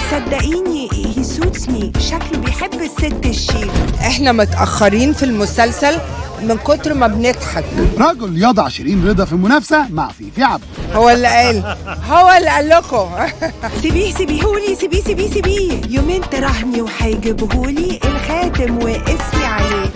صدقيني he suits me، شكله بيحب الست الشيك. احنا متأخرين في المسلسل من كتر ما بنضحك. رجل يضع شيرين رضا في المنافسة مع فيفي عبده. هو اللي قال لكم. سيبيهولي سيبيه يومين تراهني وهيجيبهولي الخاتم واسمي عليه.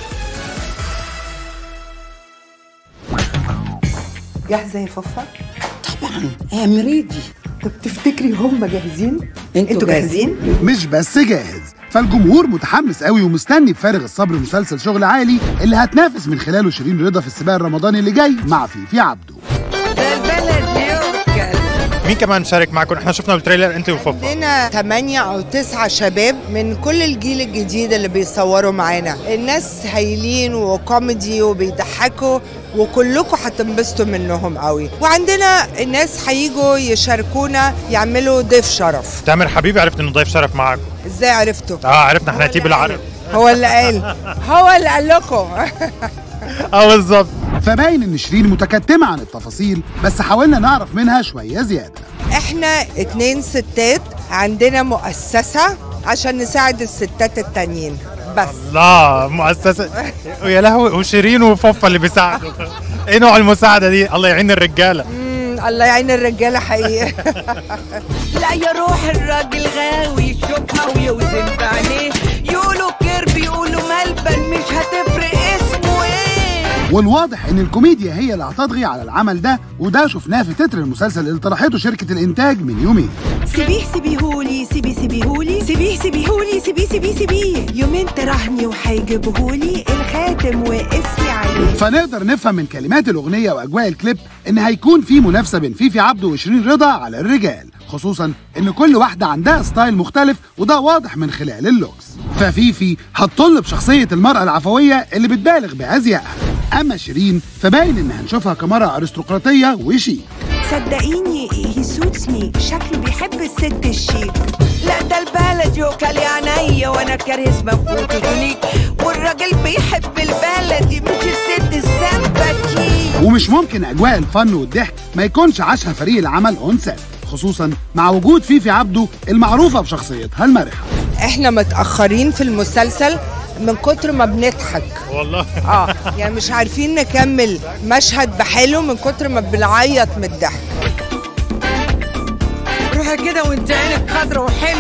جاهزة يا فوفا؟ طبعا امريدي. طب تفتكري هم جاهزين؟ انتوا جاهزين؟ مش بس جاهز، فالجمهور متحمس قوي ومستني بفارغ الصبر مسلسل شغل عالي اللي هتنافس من خلاله شيرين رضا في السباق الرمضاني اللي جاي مع فيفي عبده. ده البلد يوكل. مين كمان شارك معكم؟ احنا شفنا التريلر انت وفوفا. عندنا 8 أو 9 شباب من كل الجيل الجديد اللي بيصوروا معانا. الناس هايلين وكوميدي وبيضحكوا وكلكم هتنبسطوا منهم قوي. وعندنا الناس هيجوا يشاركونا يعملوا ضيف شرف. تامر حبيبي عرفت انه ضيف شرف معاكم. ازاي عرفتوا؟ عرفنا احنا نتيب العرب. هو اللي قال لكم. بالظبط. فباين ان شيرين متكتمة عن التفاصيل، بس حاولنا نعرف منها شوية زيادة. احنا 2 ستات عندنا مؤسسة عشان نساعد الستات التانيين بس. الله، مؤسسة ويا لهوي، وشيرين وفوفا اللي بيساعدوا. ايه نوع المساعدة دي؟ الله يعين الرجالة. الله يعين الرجالة حقيقي. لا يا روح الراجل غاوي يشوفها ويوزن عليه، يقولوا كيرب يقولوا ملبن مش هتفرق اسمه ايه. والواضح ان الكوميديا هي اللي هتطغي على العمل ده، وده شفناه في تتر المسلسل اللي طرحته شركة الانتاج من يومين. سيبيهولي سيبيه يومين تراهني وهيجيبهولي الخاتم واسمي عليه. فنقدر نفهم من كلمات الاغنية واجواء الكليب ان هيكون في منافسة بين فيفي عبده وشيرين رضا على الرجال، خصوصا ان كل واحدة عندها ستايل مختلف وده واضح من خلال اللوكس. ففيفي هتطل بشخصية المرأة العفوية اللي بتبالغ بأزيائها، اما شيرين فباين ان هنشوفها كمرأة ارستقراطية وشيك. صدقيني he suits me، شكله بيحب الست الشيك. لا ده البلد يوكل عينيا وانا كارهز منفوتي ليك، والراجل بيحب البلدي مش الست السمبكي. ومش ممكن اجواء الفن والضحك ما يكونش عاشها فريق العمل اون سيت، خصوصا مع وجود فيفي عبده المعروفة بشخصيتها المرحة. احنا متأخرين في المسلسل من كتر ما بنضحك والله. يعني مش عارفين نكمل مشهد بحاله من كتر ما بنعيط من الضحك. روحي كده وانت عينك خضرا وحلوة.